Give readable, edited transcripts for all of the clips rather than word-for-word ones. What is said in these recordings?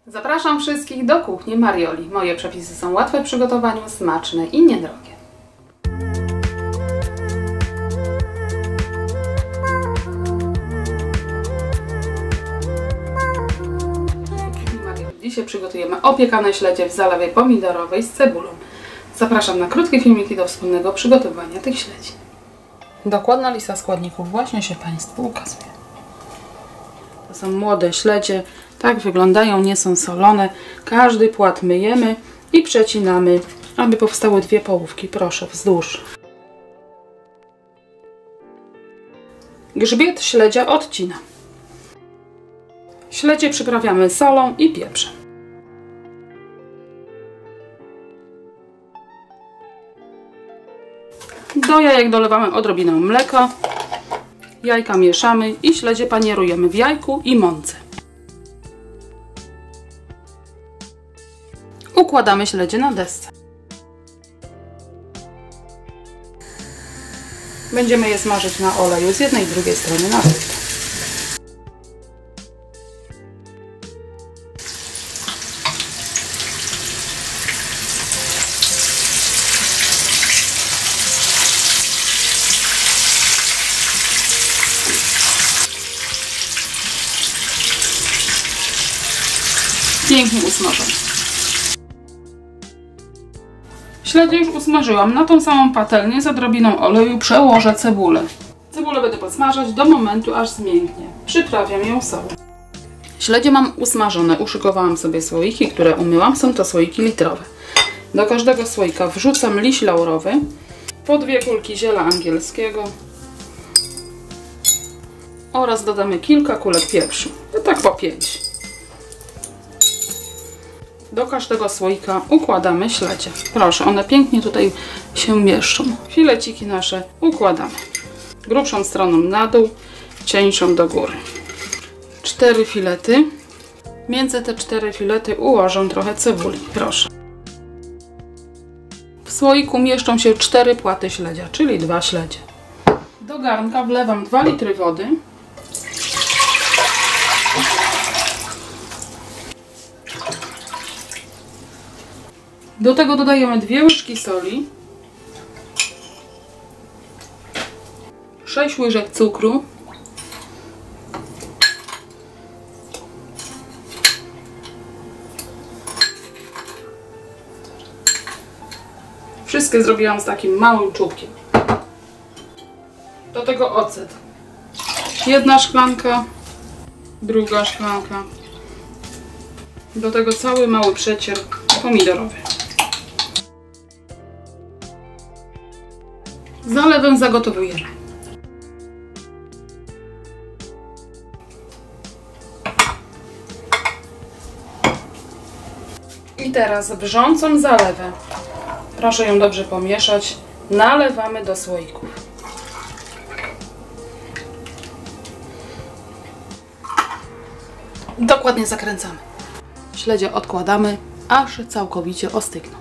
Zapraszam wszystkich do kuchni Marioli. Moje przepisy są łatwe w przygotowaniu, smaczne i niedrogie. Dzisiaj przygotujemy opiekane śledzie w zalewie pomidorowej z cebulą. Zapraszam na krótkie filmiki do wspólnego przygotowania tych śledzi. Dokładna lista składników właśnie się Państwu ukazuje. To są młode śledzie, tak wyglądają, nie są solone. Każdy płat myjemy i przecinamy, aby powstały dwie połówki, proszę, wzdłuż. Grzbiet śledzia odcinam. Śledzie przyprawiamy solą i pieprzem. Do jajek dolewamy odrobinę mleka. Jajka mieszamy i śledzie panierujemy w jajku i mące. Układamy śledzie na desce. Będziemy je smażyć na oleju z jednej i drugiej strony na równo. Pięknie usmażone. Śledzie już usmażyłam. Na tą samą patelnię z odrobiną oleju przełożę cebulę. Cebulę będę podsmażać do momentu, aż zmięknie. Przyprawiam ją solą. Śledzie mam usmażone. Uszykowałam sobie słoiki, które umyłam. Są to słoiki litrowe. Do każdego słoika wrzucam liść laurowy, po 2 kulki ziela angielskiego oraz dodamy kilka kulek pieprzu. Tak po 5. Do każdego słoika układamy śledzie. Proszę, one pięknie tutaj się mieszczą. Fileciki nasze układamy. Grubszą stroną na dół, cieńszą do góry. 4 filety. Między te 4 filety ułożę trochę cebuli. Proszę. W słoiku mieszczą się 4 płaty śledzia, czyli 2 śledzie. Do garnka wlewam 2 litry wody. Do tego dodajemy 2 łyżki soli, 6 łyżek cukru, wszystkie zrobiłam z takim małym czubkiem. Do tego ocet. 1 szklanka, druga szklanka. Do tego cały mały przecier pomidorowy. Zalewę zagotowujemy. I teraz wrzącą zalewę, proszę ją dobrze pomieszać, nalewamy do słoików. Dokładnie zakręcamy. Śledzie odkładamy, aż całkowicie ostygną.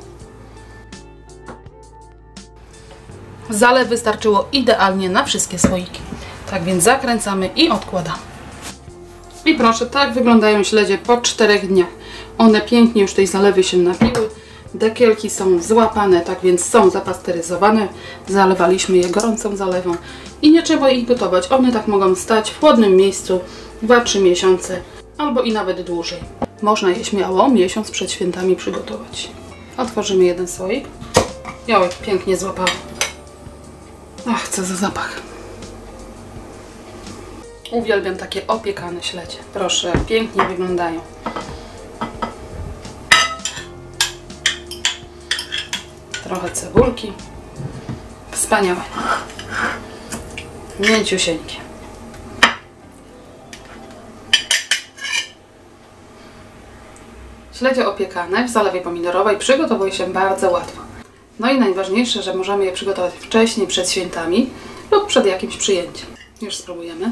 Zalew wystarczyło idealnie na wszystkie słoiki. Tak więc zakręcamy i odkładamy. I proszę, tak wyglądają śledzie po 4 dniach. One pięknie już tej zalewy się napiły. Dekielki są złapane, tak więc są zapasteryzowane. Zalewaliśmy je gorącą zalewą. I nie trzeba ich gotować. One tak mogą stać w chłodnym miejscu 2-3 miesiące. Albo i nawet dłużej. Można je śmiało miesiąc przed świętami przygotować. Otworzymy jeden słoik. Jałek pięknie złapały. Ach, co za zapach. Uwielbiam takie opiekane śledzie. Proszę, pięknie wyglądają. Trochę cebulki. Wspaniałe. Mięciusieńkie. Śledzie opiekane w zalewie pomidorowej przygotowuje się bardzo łatwo. No i najważniejsze, że możemy je przygotować wcześniej, przed świętami lub przed jakimś przyjęciem. Już spróbujemy.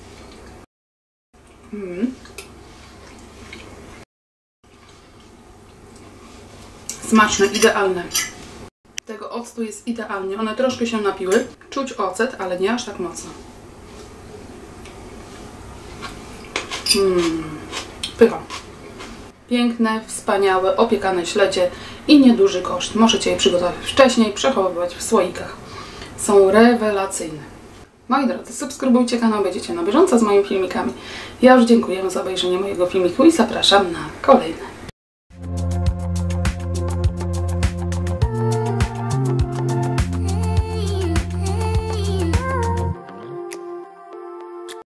Smaczne, idealne. Tego octu jest idealnie. One troszkę się napiły. Czuć ocet, ale nie aż tak mocno. Pycha. Piękne, wspaniałe, opiekane śledzie i nieduży koszt. Możecie je przygotować wcześniej, przechowywać w słoikach. Są rewelacyjne. Moi drodzy, subskrybujcie kanał, będziecie na bieżąco z moimi filmikami. Ja już dziękuję za obejrzenie mojego filmiku i zapraszam na kolejne.